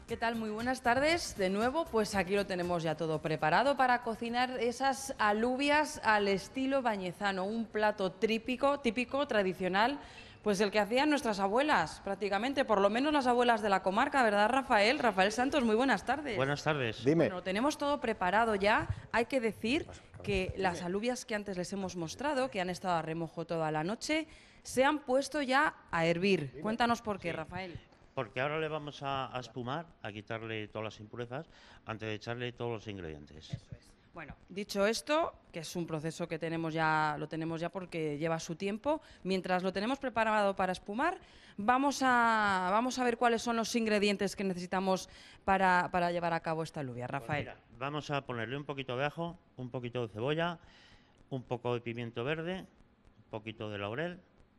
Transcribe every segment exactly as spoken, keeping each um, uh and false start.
¿Qué tal? Muy buenas tardes. De nuevo, pues aquí lo tenemos ya todo preparado para cocinar esas alubias al estilo bañezano, un plato típico, típico, tradicional, pues el que hacían nuestras abuelas, prácticamente, por lo menos las abuelas de la comarca, ¿verdad, Rafael? Rafael Santos, muy buenas tardes. Buenas tardes. Dime. Bueno, tenemos todo preparado ya. Hay que decir que las alubias que antes les hemos mostrado, que han estado a remojo toda la noche, se han puesto ya a hervir. Cuéntanos por qué, Sí. Rafael. Porque ahora le vamos a, a espumar, a quitarle todas las impurezas, antes de echarle todos los ingredientes. Bueno, dicho esto, que es un proceso que tenemos ya, lo tenemos ya porque lleva su tiempo, mientras lo tenemos preparado para espumar, vamos a, vamos a ver cuáles son los ingredientes que necesitamos para, para llevar a cabo esta alubia, Rafael. Pues mira, vamos a ponerle un poquito de ajo, un poquito de cebolla, un poco de pimiento verde, un poquito de laurel,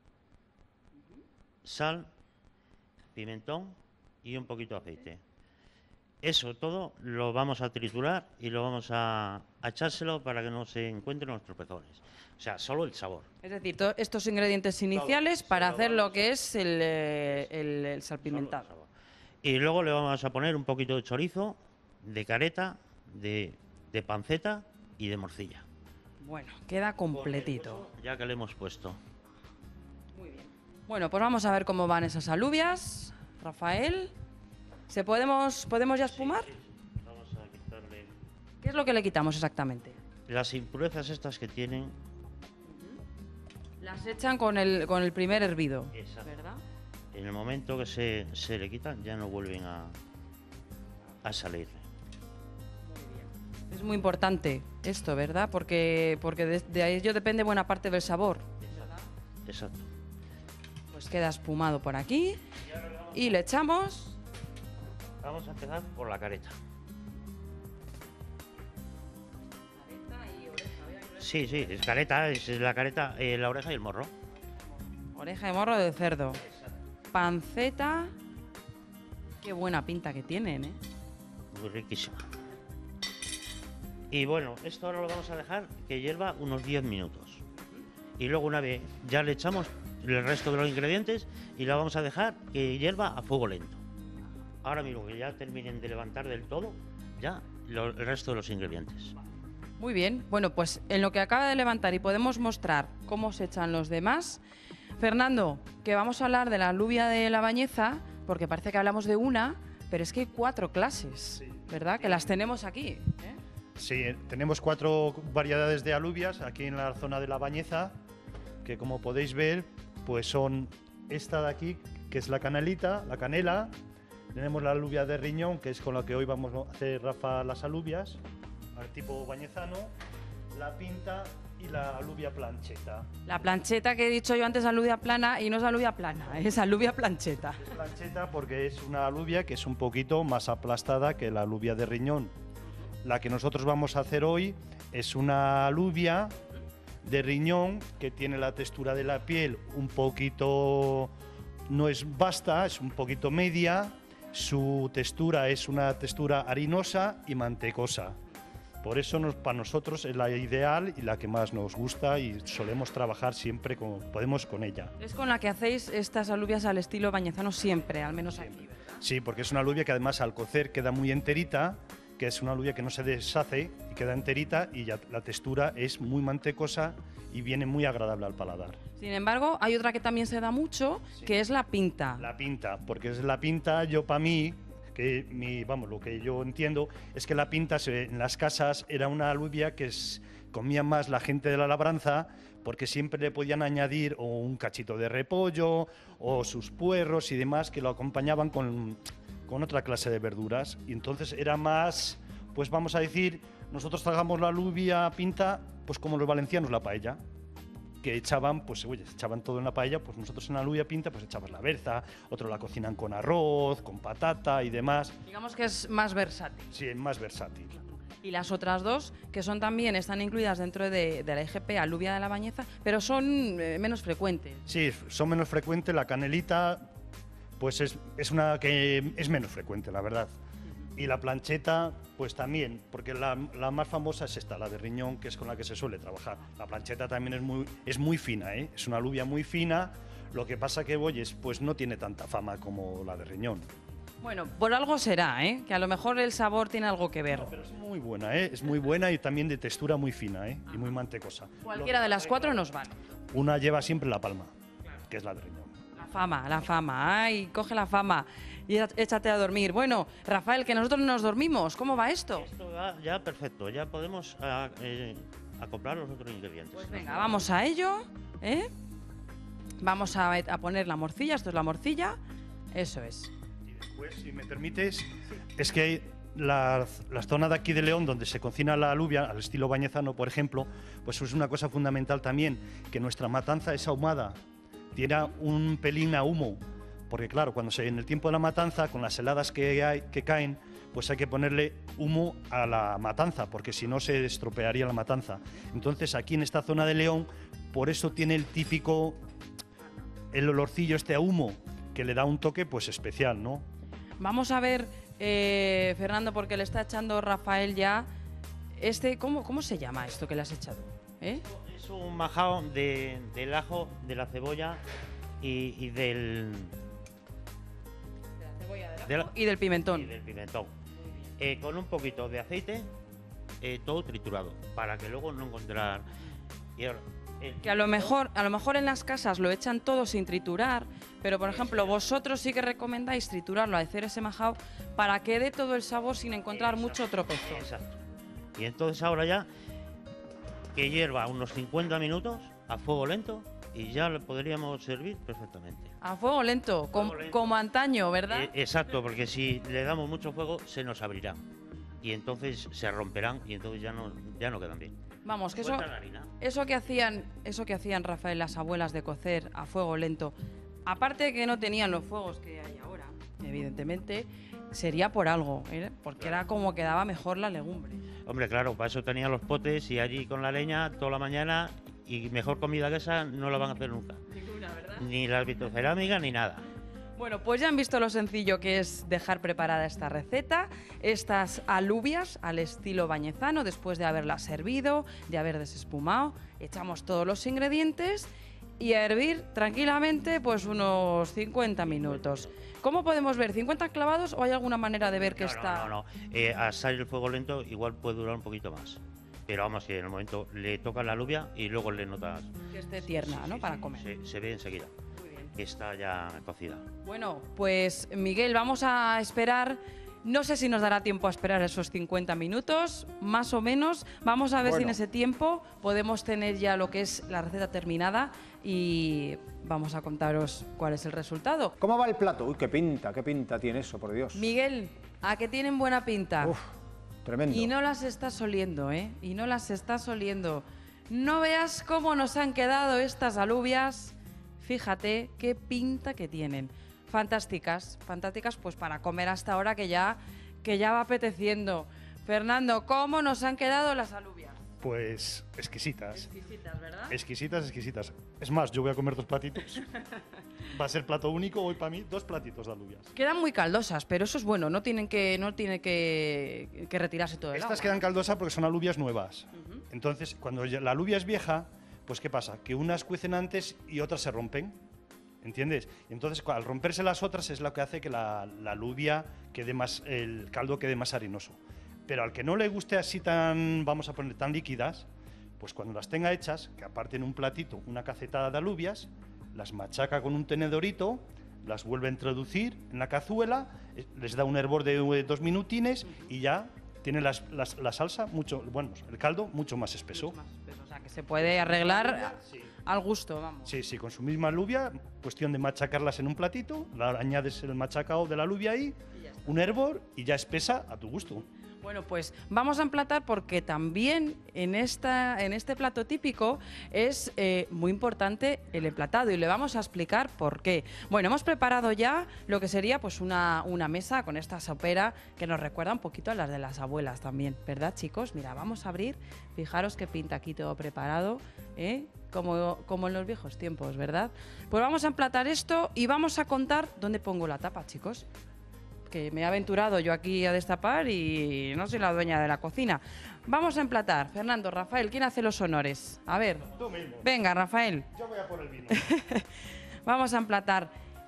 sal, pimentón y un poquito de aceite. Eso todo lo vamos a triturar y lo vamos a, a echárselo para que no se encuentren los tropezones. O sea, solo el sabor. Es decir, to- estos ingredientes iniciales Todo. para Se lo hacer lo vamos que es el, eh, el, el Solo el salpimentado. sabor. Y luego le vamos a poner un poquito de chorizo, de careta, de, de panceta y de morcilla. Bueno, queda completito. Ya que le hemos puesto. Muy bien. Bueno, pues vamos a ver cómo van esas alubias, Rafael. ¿Se podemos, podemos ya espumar? Sí, sí, sí. Vamos a quitarle ¿Qué es lo que le quitamos exactamente? las impurezas estas que tienen. Las echan con el, con el primer hervido, Exacto. ¿verdad? En el momento que se, se le quitan ya no vuelven a, a salir. Es muy importante esto, ¿verdad? Porque, porque de, de ello depende buena parte del sabor. Exacto. Pues queda espumado por aquí y le echamos... Vamos a empezar por la careta. Sí, sí, es careta, es la careta, eh, la oreja y el morro. Oreja de morro de cerdo. Panceta. Qué buena pinta que tienen, ¿eh? Muy riquísima. Y bueno, esto ahora lo vamos a dejar que hierva unos diez minutos. Y luego una vez ya le echamos el resto de los ingredientes y la vamos a dejar que hierva a fuego lento. Ahora mismo que ya terminen de levantar del todo, ya lo- el resto de los ingredientes. Muy bien. Bueno, pues en lo que acaba de levantar y podemos mostrar cómo se echan los demás. Fernando, que vamos a hablar de la alubia de la Bañeza, porque parece que hablamos de una, pero es que hay cuatro clases, ¿verdad? Que las tenemos aquí, ¿eh? Sí, tenemos cuatro variedades de alubias aquí en la zona de La Bañeza, que como podéis ver, pues son esta de aquí, que es la canelita, la canela. Tenemos la alubia de riñón, que es con la que hoy vamos a hacer, Rafa, las alubias, al tipo bañezano, la pinta y la alubia plancheta. La plancheta que he dicho yo antes, alubia plana, y no es alubia plana, es alubia plancheta. Es plancheta porque es una alubia que es un poquito más aplastada que la alubia de riñón. La que nosotros vamos a hacer hoy es una alubia de riñón que tiene la textura de la piel un poquito, no es basta, es un poquito media. Su textura es una textura harinosa y mantecosa. Por eso nos, para nosotros es la ideal y la que más nos gusta y solemos trabajar siempre como podemos con ella. Es con la que hacéis estas alubias al estilo bañezano siempre, al menos aquí, ¿verdad? Sí, porque es una alubia que además al cocer queda muy enterita, que es una alubia que no se deshace y queda enterita y ya la textura es muy mantecosa y viene muy agradable al paladar. Sin embargo, hay otra que también se da mucho, que es la pinta. La pinta, porque es la pinta, yo para mí, que mi, vamos, lo que yo entiendo es que la pinta se, en las casas era una alubia que es, comía más la gente de la labranza, porque siempre le podían añadir o un cachito de repollo o sus puerros y demás que lo acompañaban con, con otra clase de verduras. Y entonces era más, pues vamos a decir, nosotros tragamos la alubia pinta, pues como los valencianos la paella, que echaban, pues oye, echaban todo en la paella, pues nosotros en la alubia pinta pues echamos la berza, otros la cocinan con arroz, con patata y demás. Digamos que es más versátil. Sí, es más versátil. Y las otras dos, que son también, están incluidas dentro de, de la I G P, alubia de la Bañeza, pero son eh, menos frecuentes. Sí, son menos frecuentes, la canelita pues es, es una que es menos frecuente, la verdad. Y la plancheta, pues también, porque la, la más famosa es esta, la de riñón, que es con la que se suele trabajar. La plancheta también es muy, es muy fina, ¿eh? Es una alubia muy fina, lo que pasa que, oyes, pues no tiene tanta fama como la de riñón. Bueno, por algo será, ¿eh? Que a lo mejor el sabor tiene algo que ver. No, pero es muy buena, ¿eh? Es muy buena y también de textura muy fina, ¿eh? Y muy mantecosa. Cualquiera de las cuatro nos vale. Una lleva siempre la palma, que es la de riñón. La fama, la fama. Ay, coge la fama y échate a dormir. Bueno, Rafael, que nosotros nos dormimos. ¿Cómo va esto? Esto va ya perfecto, ya podemos a, eh, acoplar los otros ingredientes. Pues venga, vamos a ello, ¿eh? Vamos a, a poner la morcilla, esto es la morcilla. Eso es. Y después, si me permites, es que la, la zona de aquí de León, donde se cocina la alubia, al estilo bañezano, por ejemplo, pues es una cosa fundamental también, que nuestra matanza es ahumada, tiene un pelín a humo, porque claro, cuando se, en el tiempo de la matanza, con las heladas que, hay, que caen, pues hay que ponerle humo a la matanza, porque si no se estropearía la matanza. Entonces, aquí en esta zona de León, por eso tiene el típico, el olorcillo este a humo, que le da un toque pues especial, ¿no? Vamos a ver, eh, Fernando, porque le está echando Rafael ya. Este, ¿cómo, cómo se llama esto que le has echado? ¿Eh? Es un majao de, del ajo, de la cebolla y, y del, De la cebolla, del ajo de la- y del pimentón. y del pimentón. Eh, con un poquito de aceite, eh, todo triturado, para que luego no encontrar... Y ahora, el- Que a lo mejor, a lo mejor en las casas lo echan todo sin triturar, pero por ejemplo vosotros sí que recomendáis triturarlo, hacer ese majao para que dé todo el sabor sin encontrar Exacto. mucho tropezo. Exacto. Y entonces ahora ya que hierva unos cincuenta minutos a fuego lento y ya lo podríamos servir perfectamente. A fuego lento, com- Fuego lento. como antaño, ¿verdad? Eh, exacto, porque si le damos mucho fuego se nos abrirán y entonces se romperán y entonces ya no, ya no quedan bien. Vamos, que eso, Suelta la harina. eso que hacían, eso que hacían Rafael las abuelas de cocer a fuego lento, aparte de que no tenían los fuegos que hay ahora, evidentemente, sería por algo, ¿eh? Porque era como quedaba mejor la legumbre. Hombre, claro, para eso tenían los potes y allí con la leña toda la mañana y mejor comida que esa no la van a hacer nunca. Ninguna, ¿verdad? Ni la vitrocerámica ni nada. Bueno, pues ya han visto lo sencillo que es dejar preparada esta receta, estas alubias al estilo bañezano, después de haberlas servido, de haber desespumado, echamos todos los ingredientes y a hervir tranquilamente pues unos cincuenta minutos. ¿Cómo podemos ver? ¿cincuenta clavados o hay alguna manera de ver que No, está...? no, no, no. Eh, a salir el fuego lento igual puede durar un poquito más. Pero vamos, que en el momento le toca la alubia y luego le notas... Que esté tierna, Sí, ¿no? sí, Para sí, comer. Se, se ve enseguida Muy bien. que está ya cocida. Bueno, pues Miguel, vamos a esperar. No sé si nos dará tiempo a esperar esos cincuenta minutos, más o menos. Vamos a ver si en Bueno. ese tiempo podemos tener ya lo que es la receta terminada y vamos a contaros cuál es el resultado. ¿Cómo va el plato? Uy, qué pinta, qué pinta tiene eso, por Dios. Miguel, ¿a que tienen buena pinta? Uf, tremendo. Y no las estás oliendo, ¿eh? Y no las estás oliendo. No veas cómo nos han quedado estas alubias. Fíjate qué pinta que tienen. Fantásticas, fantásticas pues para comer hasta ahora que ya, que ya va apeteciendo. Fernando, ¿cómo nos han quedado las alubias? Pues exquisitas. Exquisitas, ¿verdad? Exquisitas, exquisitas. Es más, yo voy a comer dos platitos. Va a ser plato único hoy para mí, dos platitos de alubias. Quedan muy caldosas, pero eso es bueno, no tienen que, no tiene que, que retirarse todo el Estas agua. quedan caldosas porque son alubias nuevas. Entonces, cuando ya la alubia es vieja, pues ¿qué pasa? Que unas cuecen antes y otras se rompen. ¿Entiendes? Y entonces, cu- al romperse las otras es lo que hace que la, la alubia quede más, el caldo quede más harinoso. Pero al que no le guste así tan, vamos a poner, tan líquidas, pues cuando las tenga hechas, que aparte en un platito una cacetada de alubias, las machaca con un tenedorito, las vuelve a introducir en la cazuela, eh, les da un hervor de eh, dos minutines y ya tiene las- las- la salsa mucho, bueno, el caldo mucho más espeso. Mucho más espeso, o sea, que se puede arreglar Sí. al gusto, vamos. Sí, sí, con su misma alubia, cuestión de machacarlas en un platito, la, añades el machacado de la alubia ahí, un hervor y ya espesa a tu gusto. Bueno, pues vamos a emplatar porque también en, esta, en este plato típico es eh, muy importante el emplatado y le vamos a explicar por qué. Bueno, hemos preparado ya lo que sería pues una, una mesa con esta sopera que nos recuerda un poquito a las de las abuelas también, ¿verdad, chicos? Mira, vamos a abrir, fijaros qué pinta aquí todo preparado, ¿eh? Como, como en los viejos tiempos, ¿verdad? Pues vamos a emplatar esto y vamos a contar dónde pongo la tapa, chicos. Que me he aventurado yo aquí a destapar y no soy la dueña de la cocina. Vamos a emplatar. Fernando, Rafael, ¿quién hace los honores? A ver. Tú mismo. Venga, Rafael. Yo voy a por el vino. Vamos a emplatar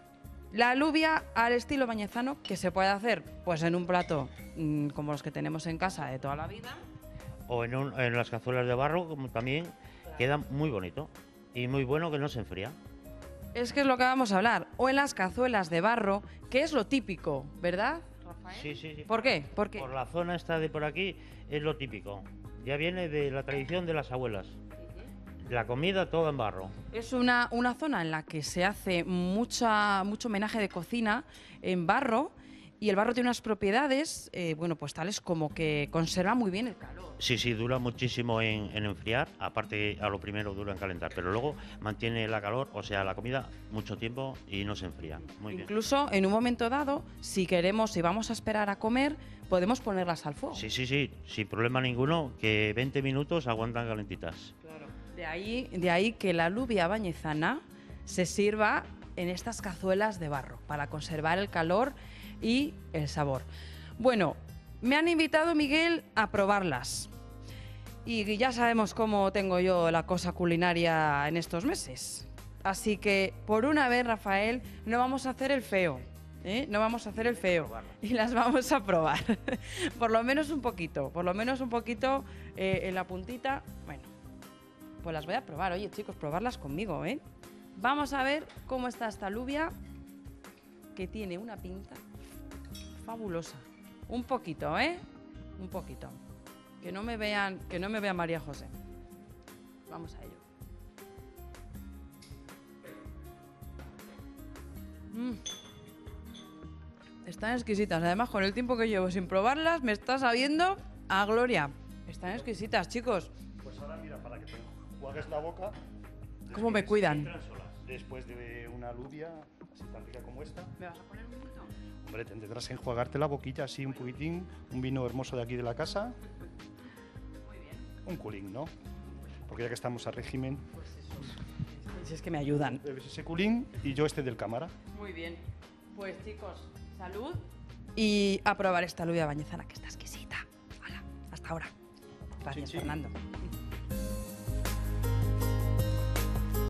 La alubia al estilo bañezano, que se puede hacer pues en un plato mmm, como los que tenemos en casa de toda la vida. O en, un, en las cazuelas de barro, como también queda muy bonito y muy bueno que no se enfría. Es que es lo que vamos a hablar. O en las cazuelas de barro, que es lo típico, ¿verdad, Rafael? Sí, sí, sí. ¿Por qué? ¿Por qué? Por la zona esta de por aquí es lo típico. Ya viene de la tradición de las abuelas. La comida todo en barro. Es una, una zona en la que se hace mucha, mucho homenaje de cocina en barro, y el barro tiene unas propiedades, eh, bueno, pues tales como que conserva muy bien el calor. Sí, sí, dura muchísimo en, en enfriar, aparte a lo primero dura en calentar, pero luego mantiene la calor, o sea, la comida mucho tiempo y no se enfría. Muy bien. Incluso en un momento dado, si queremos, si vamos a esperar a comer, podemos ponerlas al fuego. Sí, sí, sí, sin problema ninguno, que veinte minutos aguantan calentitas. Claro. De ahí, de ahí que la alubia bañezana se sirva en estas cazuelas de barro para conservar el calor y el sabor. Bueno, me han invitado, Miguel, a probarlas. Y ya sabemos cómo tengo yo la cosa culinaria en estos meses. Así que, por una vez, Rafael, no vamos a hacer el feo. ¿eh? No vamos a hacer el feo. Y las vamos a probar. Por lo menos un poquito. Por lo menos un poquito eh, en la puntita. Bueno, pues las voy a probar. Oye, chicos, probarlas conmigo, ¿eh? Vamos a ver cómo está esta alubia, que tiene una pinta fabulosa. Un poquito, ¿eh? Un poquito. Que no me vean, que no me vea María José. Vamos a ello. Mm. Están exquisitas. Además, con el tiempo que llevo sin probarlas, me está sabiendo a gloria. Están exquisitas, chicos. Pues ahora mira, para que te enjuagues la boca. ¿Cómo me cuidan? Después de una alubia así tan rica como esta. ¿Me vas a poner un poquito? Hombre, tendrás que enjuagarte la boquilla así un poquitín, un vino hermoso de aquí de la casa. Muy bien. Un culín, ¿no? Porque ya que estamos a régimen, Pues eso. Si es que me ayudan. bebes ese culín y yo este del cámara. Muy bien. Pues chicos, salud. Y a probar esta alubia bañezana, que está exquisita. Hala, hasta ahora. Gracias, Chin, chin. Fernando.